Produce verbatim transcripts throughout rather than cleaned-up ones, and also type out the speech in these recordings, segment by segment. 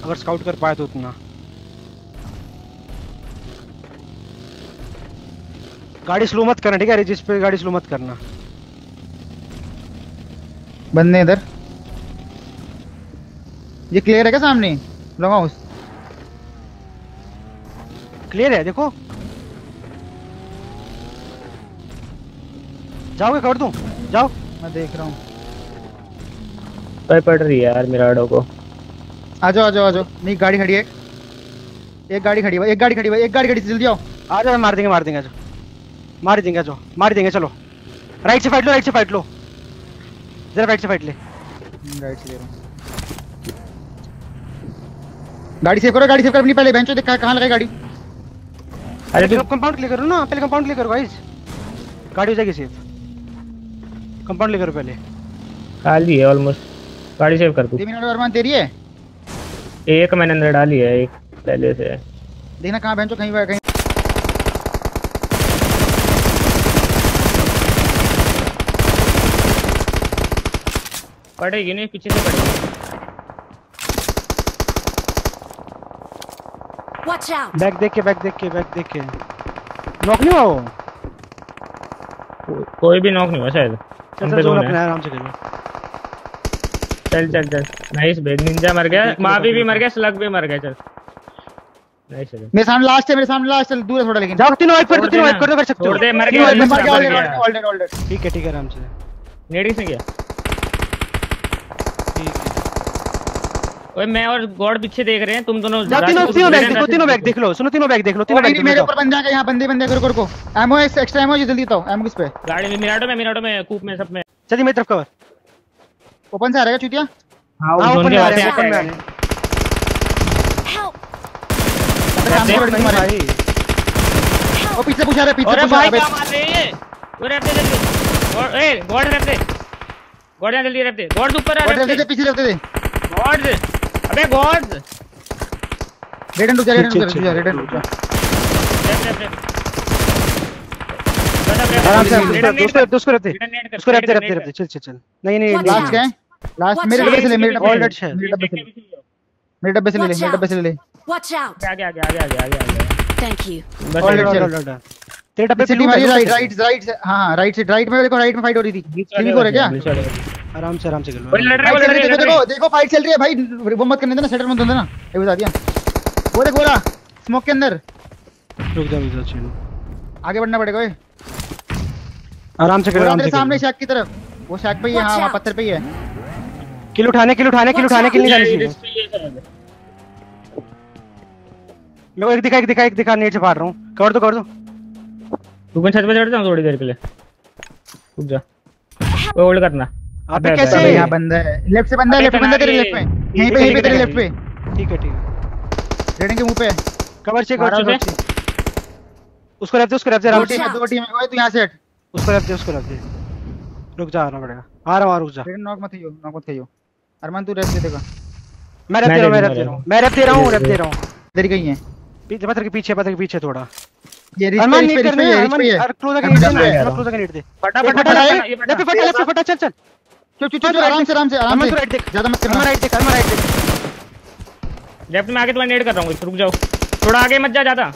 अगर स्काउट कर पाए तो उतना। गाड़ी स्लो मत करना, ठीक है? जिस पे गाड़ी स्लो मत करना। बंदे इधर। ये क्लियर है क्या सामने? लॉन्ग हाउस क्लियर है, देखो। जाओगे कर दूं? जाओ। मैं देख रहा हूँ। भाई पड़ रही है यार मिराडो को। आ जाओ आ जाओ आ जाओ। नहीं गाड़ी खड़ी है। एक गाड़ी खड़ी है, एक गाड़ी खड़ी है, एक गाड़ी खड़ी है, जल्दी आओ। आ जाओ, मार देंगे मार देंगे। जो मार देंगे, जो मार देंगे। चलो राइट से फाइट लो, राइट से फाइट लो। जरा राइट से फाइट ले। राइट से ले रहा हूं। गाड़ी सेव करो, गाड़ी सेव कर अपनी पहले। बेंचो देखा कहां लगाई गाड़ी। अरे तो कंपाउंड क्लियर करो ना, पहले कंपाउंड क्लियर करो गाइस। गाड़ी हो जाएगी सेव। कंपाउंड क्लियर करो पहले। खाली है ऑलमोस्ट। गाड़ी सेव कर तू। दे मिनट अरमान तेरी है। एक मैंने अंदर डाली है, एक पहले से है। देखना कहां बेंचो, कहीं कहीं पड़ेगी नहीं, पीछे से पड़ेगी। Watch out! बैक देख के, बैक देख के, बैक देख के। नॉक नहीं हुआ वो। को, कोई भी नॉक नहीं हुआ शायद। चल चल जोन अपने आराम से खेलो। चल चल चल। Nice bag. निंजा मर गया, मावी भी मर गया, स्लग भी मर गया। चल नाइस है। मेरे सामने लास्ट है, मेरे सामने लास्ट है। दूर है थोड़ा लेकिन। जाओ तीनों वाइप कर दो, तीनों वाइप कर दो, कर सकते हो। छोड़ दे, मर गया मर गया। Already already. ठीक है ठीक है, आराम से। नेडी से गया। ठीक है। ओए मैं और गॉड पीछे देख रहे हैं, तुम दोनों। जा तीनों तीनों बैग देखो, तीनों बैग देख लो। सुनो तीनों बैग देख लो, तीनों बैग। मेरे ऊपर बंदे आ गए, यहां बंदे बंदे करो करो। एमओ एक्स्ट्रा एमओ जल्दी बताओ। एमओ किस पे? गाड़ी में, मिराडो में, मिराडो में, कूप में, सब में। चलिए मेरी तरफ कवर। ओपन से आ रहेगा चूतिया। हां हाँ, ओपन में आ रहे हैं, में ओपन में आ रहे हैं। भाई ओ पीछे पूछा रहे, पीछे अरे पूछा भाई रहे। क्या मार रहे हैं? वो रहते जल्दी। और ए गॉड रहते। गॉड जल्दी रहते। गॉड ऊपर आ रहते रहते। थे, पीछे रहते थे। गॉड। अबे गॉड। रेडन रुक जा, रेडन रुक जा, रेडन रुक जा। आराम से दोस्तों दोस्तों रहते उसको रहते रहते रहते। चल चल चल। नहीं नहीं लास्ट गए। लास्ट मेरे डब्बे से ले, मेरे ऑल डब्बे डेड से है। मेरे डब्बे से ले, मेरे डब्बे से ले ले, मेरे डब्बे से ले ले। Watch out! आगे आगे आगे आगे आगे आगे। Thank you. All dead all dead. तेरे डब्बे पे हमारी राइट राइट राइट से। हां राइट से, राइट में देखो, राइट में फाइट हो रही थी। टीवी को है क्या? आराम से आराम से खेलो। वो लड़ रहा है, वो लड़ रहा है। देखो देखो फाइट चल रही है भाई। वो मत करने देना, सेटल मत होने देना। ये बता दिया। वो देख बोला स्मोक के अंदर। रुक जा रुक जा, चलो आगे बढ़ना पड़ेगा। ओए आराम से खेलो, आराम से। सामने शैक की तरफ। वो शैक पे ही है। हां वहां पत्थर पे ही है। किल उठाने किल उठाने किल उठाने किल नहीं जानी चाहिए। मैं एक दिखा एक दिखा एक दिखा नेट से फाड़ रहा हूं। कर दो कर दो। तू मैं छत पे चढ़ जाऊं थोड़ी देर के लिए। रुक जा। वो होल्ड करना। अबे कैसे? यहां बंदा है, लेफ्ट से बंदा है, लेफ्ट बंदा तेरे लेफ्ट में। यहीं पे यहीं पे तेरे लेफ्ट पे। ठीक है ठीक है। रेडिंग के मुंह पे है। Cover check cover check. उसको रख दे, उसको रख दे आराम से। दो टीम है। ओए तू यहां से हट। उसको रख दे, उसको रख दे। रुक जा, आना पड़ेगा। आ रहा हूं, रुक जा। रेडिंग नॉक मत हियो, नॉक मत हियो। अरमान तू रेस्ट दे देगा। मैं रख दे रहा हूं, मैं रख दे रहा हूं, मैं रख दे रहा हूं, रख दे रहा हूं। तेरी कहीं है पीछे पत्थर के पीछे, पत्थर के पीछे थोड़ा। ये रिच अरमान पे नहीं करना है, अरमान है। यार क्लोज का नीड दे ना, क्लोज का नीड दे। फटाफट फटा लेफ्ट पे फटा, लेफ्ट पे फटा। चल चल चुप चुप चुप, आराम से आराम से आराम से। राइट देख, ज्यादा मत करना। मैं राइट देख, मैं राइट देख। लेफ्ट में आके तो मैं नेड कर रहा हूं। रुक जाओ, थोड़ा आगे मत जा ज्यादा।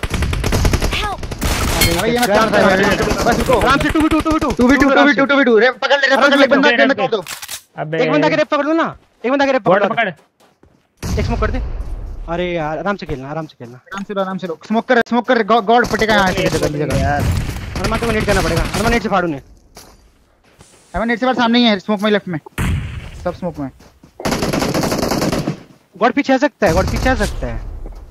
भाई ये मत कर। बस रुको, आराम से। Two v two two v two two v two two v two two v two. रे पकड़ ले, रे पकड़ ले, बंदा के कर दो। अबे एक बंदा के रेप पकड़ लो ना, एक बंदा के रेप गॉड पकड़। पकड़। एक स्मोक कर दे। अरे यार आराम से खेलना, आराम से खेलना। आराम से आराम से लो। स्मोक कर, स्मोक कर। गॉड फटेगा यहां से जगह यार। अरमान को नेट करना पड़ेगा। अरमान नेट से फाड़ू ने। अरमान नेट से बाहर सामने ही है, स्मोक में लेफ्ट में। सब स्मोक में। गॉड पीछे आ सकता है, गॉड पीछे आ सकता है।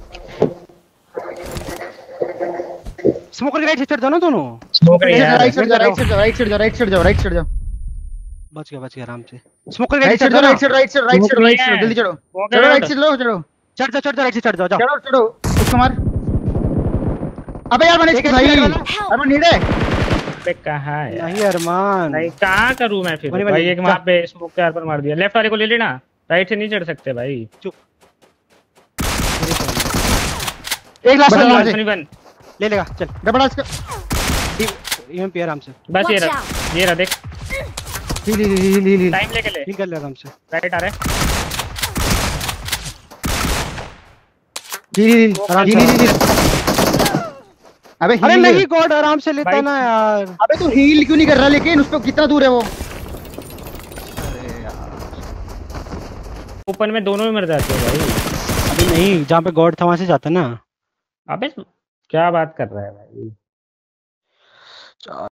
स्मोक करके राइट से चढ़ जाओ ना दोनों। स्मोक रे यार। राइट साइड जाओ, राइट साइड जाओ, राइट साइड जाओ, राइट साइड जाओ, राइट साइड जाओ। बच गया बच गया, आराम से। स्मोक करके राइट साइड जाओ, right side, right side, right side, right side. जल्दी चढ़ो चढ़ो, राइट साइड लो, चढ़ो। चढ़ जा चढ़ जा, राइट से चढ़ जाओ जाओ। चढ़ो चढ़ो, उसको मार। अबे यार मैंने इसको भाई अरमान नीड है। अबे कहां है नहीं अरमान, भाई कहां करूं मैं फिर? भाई एक वहां पे स्मोक के पर मार दिया। लेफ्ट वाले को ले लेना, राइट से नहीं चढ़ सकते भाई। चुप। एक लास्ट वन ले लेगा। चल डबल इसका ईएम पे आराम से। बस ये रहा, ये रहा देख। Heal heal heal heal time लेके ले। हील कर ले आराम से। राइट आ रहा है। हील हील आराम हील से। Heal heal. अबे अरे हील नहीं गॉड आराम से लेता भाई- ना यार। अबे तू हील क्यों नहीं कर रहा लेकिन उस पे कितना दूर है वो? ओपन में दोनों ही मर जाते हो भाई। अभी नहीं, जहाँ पे गॉड था वहां से जाता ना। अबे क्या बात कर रहा है भाई।